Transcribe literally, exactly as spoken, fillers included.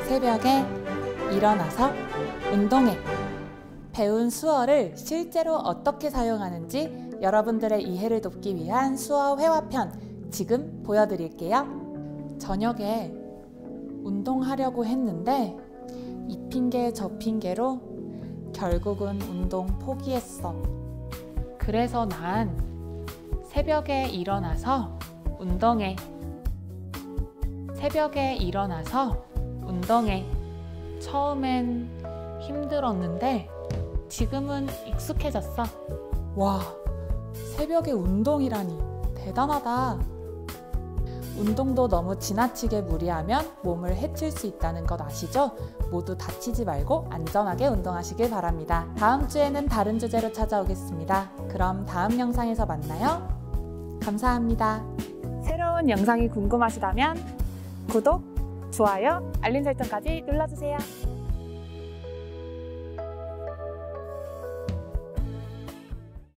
새벽에 일어나서 운동해. 배운 수어를 실제로 어떻게 사용하는지 여러분들의 이해를 돕기 위한 수어 회화편 지금 보여드릴게요. 저녁에 운동하려고 했는데 이 핑계 저 핑계로 결국은 운동 포기했어. 그래서 난 새벽에 일어나서 운동해. 새벽에 일어나서 운동해. 처음엔 힘들었는데 지금은 익숙해졌어. 와, 새벽에 운동이라니 대단하다. 운동도 너무 지나치게 무리하면 몸을 해칠 수 있다는 것 아시죠? 모두 다치지 말고 안전하게 운동하시길 바랍니다. 다음 주에는 다른 주제로 찾아오겠습니다. 그럼 다음 영상에서 만나요. 감사합니다. 새로운 영상이 궁금하시다면 구독, 좋아요, 알림 설정까지 눌러주세요.